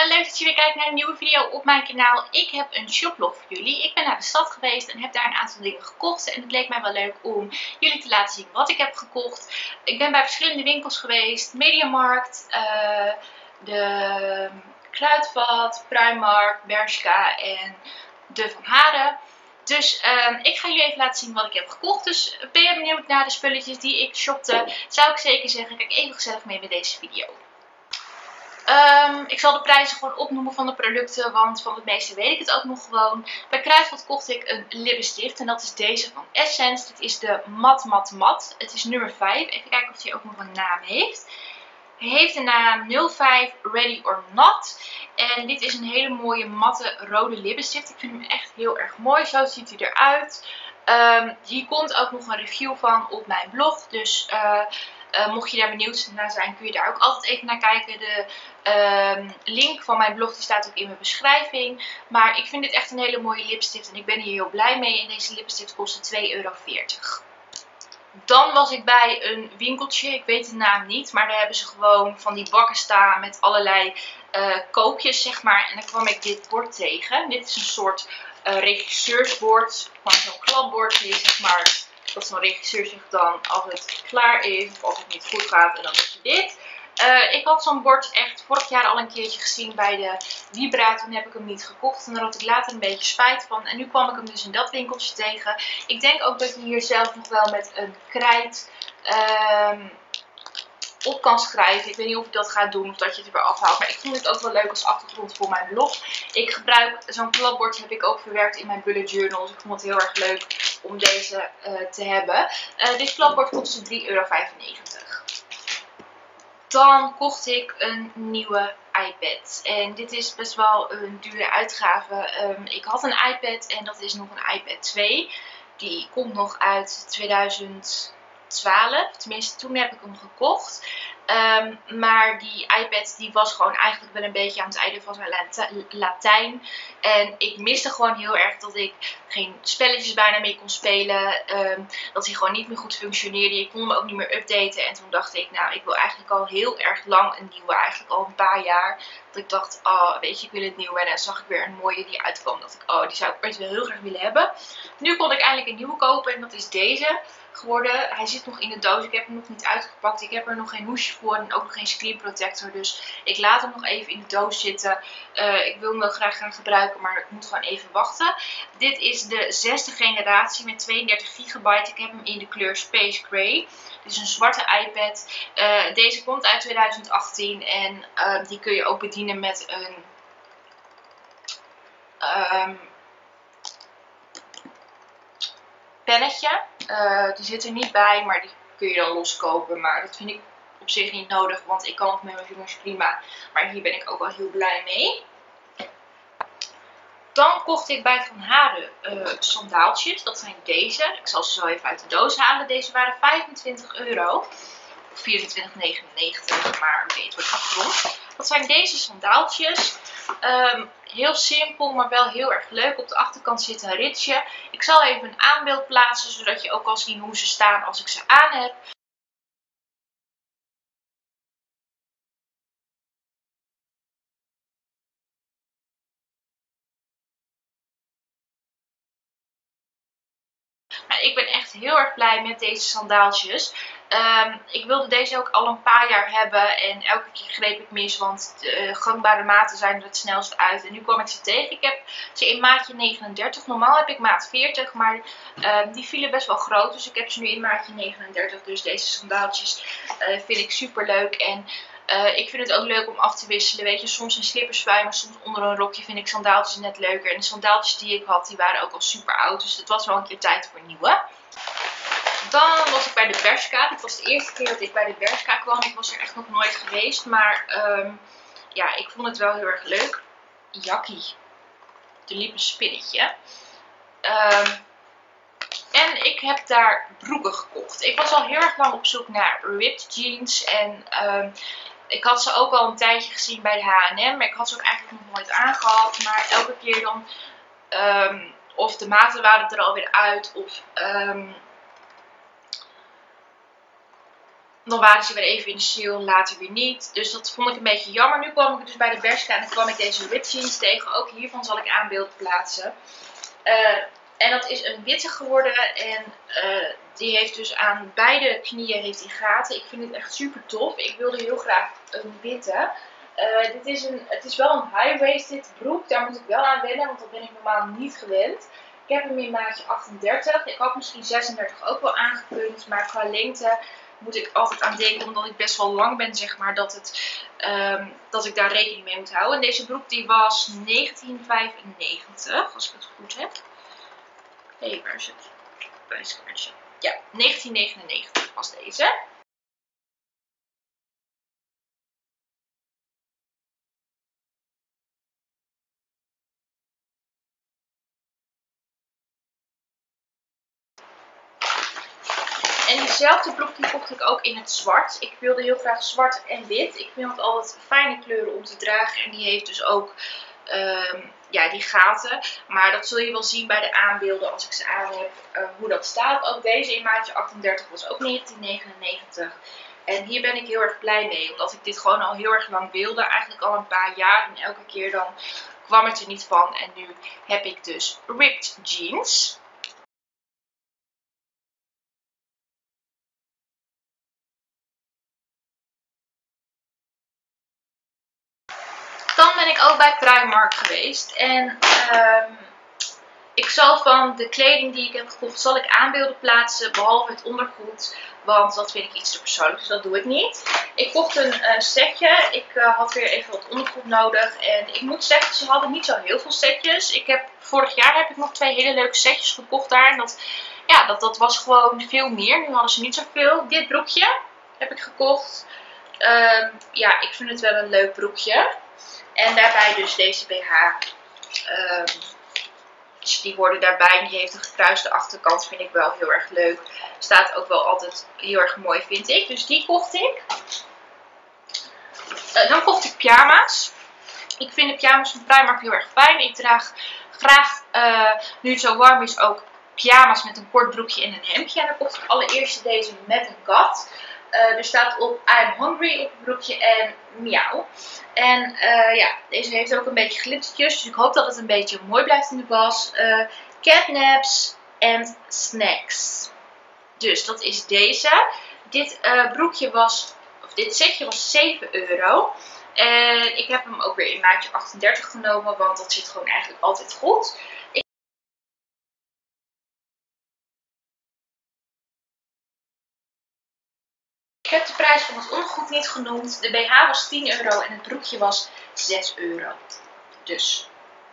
leuk dat je weer kijkt naar een nieuwe video op mijn kanaal. Ik heb een shoplog voor jullie. Ik ben naar de stad geweest en heb daar een aantal dingen gekocht. En het leek mij wel leuk om jullie te laten zien wat ik heb gekocht. Ik ben bij verschillende winkels geweest. Mediamarkt, de Kruidvat, Primark, Bershka en de Van Haren. Dus ik ga jullie even laten zien wat ik heb gekocht. Dus ben je benieuwd naar de spulletjes die ik shopte? Zou ik zeker zeggen, kijk even gezellig mee met deze video. Ik zal de prijzen gewoon opnoemen van de producten, want van het meeste weet ik het ook nog gewoon. Bij Kruidvat kocht ik een lippenstift en dat is deze van Essence. Dit is de Mat. Het is nummer 5. Even kijken of hij ook nog een naam heeft. Hij heeft de naam 05 Ready or Not. En dit is een hele mooie matte rode lippenstift. Ik vind hem echt heel erg mooi. Zo ziet hij eruit. Hier komt ook nog een review van op mijn blog. Dus mocht je daar benieuwd naar zijn, kun je daar ook altijd even naar kijken. De link van mijn blog die staat ook in mijn beschrijving. Maar ik vind dit echt een hele mooie lipstift en ik ben hier heel blij mee. En deze lipstift kostte €2,40. Dan was ik bij een winkeltje, ik weet de naam niet, maar daar hebben ze gewoon van die bakken staan met allerlei koopjes, zeg maar. En dan kwam ik dit bord tegen. Dit is een soort regisseursbord, gewoon zo'n klapbordje, zeg maar. Dat zo'n regisseur zich dan, als het klaar is of als het niet goed gaat, en dan is dit. Ik had zo'n bord echt vorig jaar al een keertje gezien bij de Vibra. Toen heb ik hem niet gekocht en daar had ik later een beetje spijt van. En nu kwam ik hem dus in dat winkeltje tegen. Ik denk ook dat je hier zelf nog wel met een krijt op kan schrijven. Ik weet niet of ik dat ga doen of dat je het er weer afhaalt. Maar ik vond dit ook wel leuk als achtergrond voor mijn blog. Ik gebruik zo'n klapbord, heb ik ook verwerkt in mijn bullet journal. Dus ik vond het heel erg leuk om deze te hebben. Dit klapbord kostte €3,95. Dan kocht ik een nieuwe iPad. En dit is best wel een dure uitgave. Ik had een iPad en dat is nog een iPad 2. Die komt nog uit 2012. Tenminste, toen heb ik hem gekocht. Maar die iPad die was gewoon eigenlijk wel een beetje aan het einde van zijn Latijn. En ik miste gewoon heel erg dat ik geen spelletjes bijna mee kon spelen. Dat hij gewoon niet meer goed functioneerde. Je kon hem ook niet meer updaten. En toen dacht ik, nou, ik wil eigenlijk al heel erg lang een nieuwe. Eigenlijk al een paar jaar. Dat ik dacht, oh, weet je, ik wil het nieuwe. En dan zag ik weer een mooie die uitkwam. Dat ik, oh, die zou ik ooit wel heel graag willen hebben. Nu kon ik eindelijk een nieuwe kopen. En dat is deze geworden. Hij zit nog in de doos. Ik heb hem nog niet uitgepakt. Ik heb er nog geen hoesje voor en ook nog geen screen protector. Dus ik laat hem nog even in de doos zitten. Ik wil hem wel graag gaan gebruiken, maar ik moet gewoon even wachten. Dit is de 6e generatie met 32 gigabyte. Ik heb hem in de kleur Space Gray. Dit is een zwarte iPad. Deze komt uit 2018 en die kun je ook bedienen met een pennetje. Die zit er niet bij, maar die kun je dan loskopen. Maar dat vind ik op zich niet nodig, want ik kan het met mijn vingers prima. Maar hier ben ik ook wel heel blij mee. Dan kocht ik bij Van Haren sandaaltjes. Dat zijn deze. Ik zal ze zo even uit de doos halen. Deze waren €25. 24,99, maar oké, het wordt afgerond. Dat zijn deze sandaaltjes. Heel simpel, maar wel heel erg leuk. Op de achterkant zit een ritsje. Ik zal even een aanbeeld plaatsen, zodat je ook kan zien hoe ze staan als ik ze aan heb. Ik ben echt heel erg blij met deze sandaaltjes. Ik wilde deze ook al een paar jaar hebben en elke keer greep ik mis, want de gangbare maten zijn er het snelst uit. En nu kwam ik ze tegen. Ik heb ze in maatje 39. Normaal heb ik maat 40, maar die vielen best wel groot. Dus ik heb ze nu in maatje 39. Dus deze sandaaltjes vind ik super leuk. En ik vind het ook leuk om af te wisselen. Weet je, soms een slippers bij, maar soms onder een rokje vind ik sandaaltjes net leuker. En de sandaaltjes die ik had, die waren ook al super oud. Dus het was wel een keer tijd voor nieuwe. Dan was ik bij de Bershka. Dit was de eerste keer dat ik bij de Bershka kwam. Ik was er echt nog nooit geweest. Maar ja, ik vond het wel heel erg leuk. Jakkie. Er liep een spinnetje. En ik heb daar broeken gekocht. Ik was al heel erg lang op zoek naar ripped jeans. En ik had ze ook al een tijdje gezien bij de H&M. Maar ik had ze ook eigenlijk nog nooit aangehad. Maar elke keer dan of de maten waren er alweer uit. Of dan waren ze weer even in de sale, later weer niet. Dus dat vond ik een beetje jammer. Nu kwam ik dus bij de Bershka en kwam ik deze ripped jeans tegen. Ook hiervan zal ik aanbeelden plaatsen. En dat is een witte geworden en die heeft dus aan beide knieën heeft die gaten. Ik vind het echt super tof. Ik wilde heel graag een witte. Het is wel een high-waisted broek. Daar moet ik wel aan wennen, want dat ben ik normaal niet gewend. Ik heb hem in maatje 38. Ik had misschien 36 ook wel aangekund, maar qua lengte moet ik altijd aan denken, omdat ik best wel lang ben, zeg maar, dat ik daar rekening mee moet houden. En deze broek die was 1995, als ik het goed heb. Hé, waar is het prijskaartje? Ja, 1999 was deze. En diezelfde broek die kocht ik ook in het zwart. Ik wilde heel graag zwart en wit. Ik vind het altijd fijne kleuren om te dragen. En die heeft dus ook die gaten. Maar dat zul je wel zien bij de aanbeelden als ik ze aan heb hoe dat staat. Ook deze in maatje 38 was ook 1999. En hier ben ik heel erg blij mee. Omdat ik dit gewoon al heel erg lang wilde. Eigenlijk al een paar jaar. En elke keer dan kwam het er niet van. En nu heb ik dus ripped jeans. Dan ben ik ook bij Primark geweest. En ik zal van de kleding die ik heb gekocht, zal ik aanbeelden plaatsen. Behalve het ondergoed. Want dat vind ik iets te persoonlijk. Dus dat doe ik niet. Ik kocht een setje. Ik had weer even wat ondergoed nodig. En ik moet zeggen, ze hadden niet zo heel veel setjes. Vorig jaar heb ik nog 2 hele leuke setjes gekocht daar. En dat was gewoon veel meer. Nu hadden ze niet zoveel. Dit broekje heb ik gekocht. Ik vind het wel een leuk broekje. En daarbij dus deze BH. Die hoorde daarbij. Die heeft een gekruiste achterkant. Vind ik wel heel erg leuk. Staat ook wel altijd heel erg mooi, vind ik. Dus die kocht ik. Dan kocht ik pyjama's. Ik vind de pyjama's van Primark heel erg fijn. Ik draag graag, nu het zo warm is, ook pyjama's met een kort broekje en een hemdje. En dan kocht ik allereerst deze met een kat. Er staat op I'm hungry op het broekje en miauw. En deze heeft ook een beetje glittertjes. Dus ik hoop dat het een beetje mooi blijft in de was. Catnaps en snacks. Dus dat is deze. Dit dit setje was 7 euro. En ik heb hem ook weer in maatje 38 genomen. Want dat zit gewoon eigenlijk altijd goed. Ik heb de prijs van het ondergoed niet genoemd. De BH was 10 euro en het broekje was 6 euro. Dus.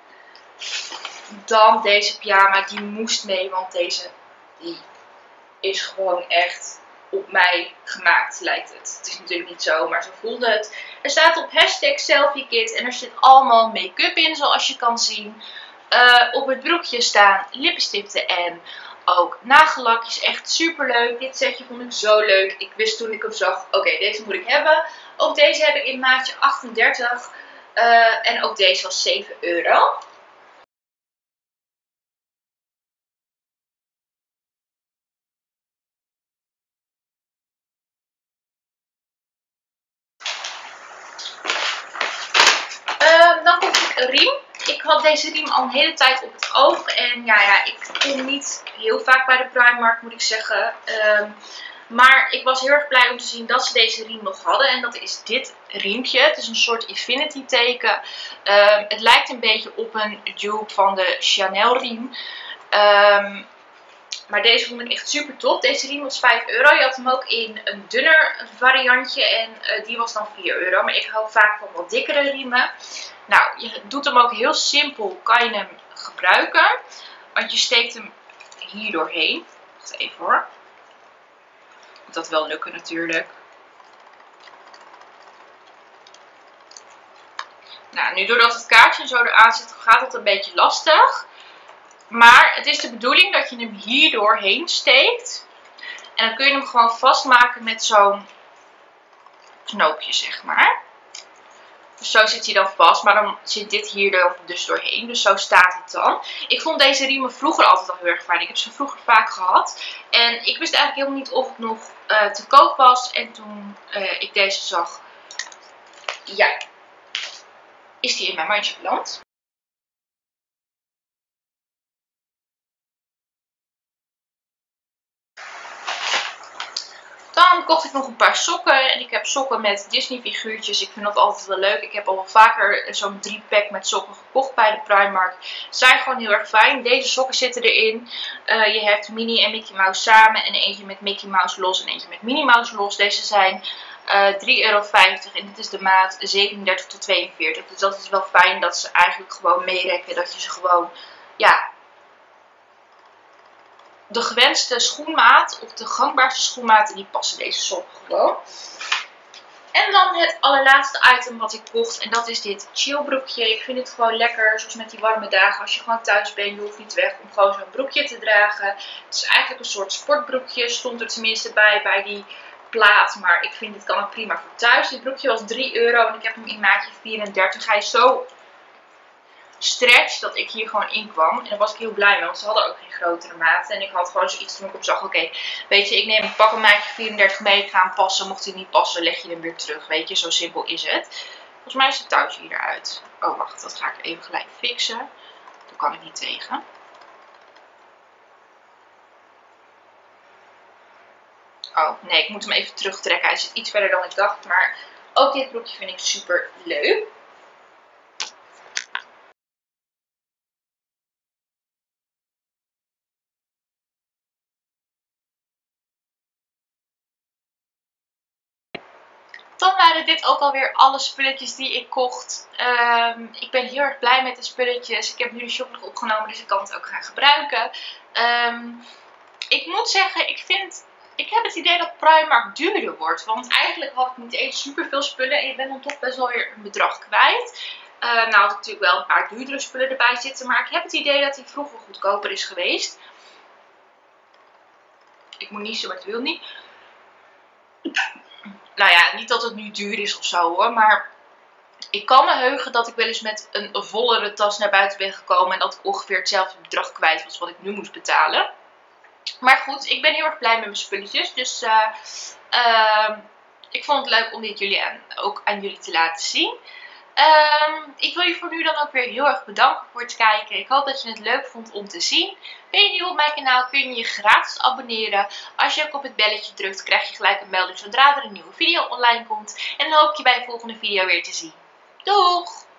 Dan deze pyjama. Die moest mee. Want deze die is gewoon echt op mij gemaakt, lijkt het. Het is natuurlijk niet zo, maar zo voelde het. Er staat op #selfiekit en er zit allemaal make-up in, zoals je kan zien. Op het broekje staan lippenstiften en ook nagellakjes. Echt super leuk. Dit setje vond ik zo leuk. Ik wist toen ik hem zag, oké, deze moet ik hebben. Ook deze heb ik in maatje 38. En ook deze was 7 euro. Dan kocht ik een riem. Ik had deze riem al een hele tijd op het oog. En ik kom niet heel vaak bij de Primark, moet ik zeggen. Maar ik was heel erg blij om te zien dat ze deze riem nog hadden. En dat is dit riempje. Het is een soort infinity teken. Het lijkt een beetje op een dupe van de Chanel riem. Maar deze vond ik echt super tof. Deze riem was 5 euro. Je had hem ook in een dunner variantje. En die was dan 4 euro. Maar ik hou vaak van wat dikkere riemen. Nou, je doet hem ook heel simpel. Kan je hem gebruiken. Want je steekt hem hier doorheen. Wacht even hoor. Moet dat wel lukken natuurlijk. Nou, nu doordat het kaartje zo eraan zit, gaat het een beetje lastig. Maar het is de bedoeling dat je hem hier doorheen steekt. En dan kun je hem gewoon vastmaken met zo'n knoopje, zeg maar. Dus zo zit hij dan vast. Maar dan zit dit hier er dus doorheen. Dus zo staat het dan. Ik vond deze riemen vroeger altijd al heel erg fijn. Ik heb ze vroeger vaak gehad. En ik wist eigenlijk helemaal niet of het nog te koop was. En toen ik deze zag, ja, is die in mijn mandje beland. Dan kocht ik nog een paar sokken. En ik heb sokken met Disney figuurtjes. Ik vind dat altijd wel leuk. Ik heb al wel vaker zo'n 3-pack met sokken gekocht bij de Primark. Ze zijn gewoon heel erg fijn. Deze sokken zitten erin. Je hebt Minnie en Mickey Mouse samen. En eentje met Mickey Mouse los en eentje met Minnie Mouse los. Deze zijn €3,50 en dit is de maat 37 tot 42. Dus dat is wel fijn dat ze eigenlijk gewoon meerekken. Dat je ze gewoon, ja, de gewenste schoenmaat of de gangbaarste schoenmaten, die passen deze sokken gewoon. En dan het allerlaatste item wat ik kocht. En dat is dit chillbroekje. Ik vind het gewoon lekker, zoals met die warme dagen. Als je gewoon thuis bent, je hoeft niet weg om gewoon zo'n broekje te dragen. Het is eigenlijk een soort sportbroekje. Stond er tenminste bij die plaat. Maar ik vind dit kan ook prima voor thuis. Dit broekje was €3 en ik heb hem in maatje 34. Hij is zo stretch dat ik hier gewoon in kwam. En daar was ik heel blij mee, want ze hadden ook geen grotere maten. En ik had gewoon zoiets toen ik op zag, oké, weet je, ik pak een maatje 34 mee, ik ga hem passen. Mocht hij niet passen, leg je hem weer terug, weet je, zo simpel is het. Volgens mij is het touwtje hier eruit. Oh, wacht, dat ga ik even gelijk fixen. Daar kan ik niet tegen. Oh, nee, ik moet hem even terugtrekken. Hij zit iets verder dan ik dacht, maar ook dit broekje vind ik super leuk. Dan waren dit ook alweer alle spulletjes die ik kocht. Ik ben heel erg blij met de spulletjes. Ik heb nu de shop nog opgenomen, dus ik kan het ook gaan gebruiken. Ik moet zeggen, ik heb het idee dat Primark duurder wordt. Want eigenlijk had ik niet eens super veel spullen en je bent dan toch best wel weer een bedrag kwijt. Nou had ik natuurlijk wel een paar duurdere spullen erbij zitten, maar ik heb het idee dat die vroeger goedkoper is geweest. Ik moet niezen, maar het wil niet. Nou ja, niet dat het nu duur is of zo hoor, maar ik kan me heugen dat ik wel eens met een vollere tas naar buiten ben gekomen en dat ik ongeveer hetzelfde bedrag kwijt was wat ik nu moest betalen. Maar goed, ik ben heel erg blij met mijn spulletjes, dus ik vond het leuk om dit ook aan jullie te laten zien. Ik wil je voor nu dan ook weer heel erg bedanken voor het kijken. Ik hoop dat je het leuk vond om te zien. Ben je nieuw op mijn kanaal, kun je je gratis abonneren. Als je ook op het belletje drukt, krijg je gelijk een melding zodra er een nieuwe video online komt. En dan hoop ik je bij de volgende video weer te zien. Doeg!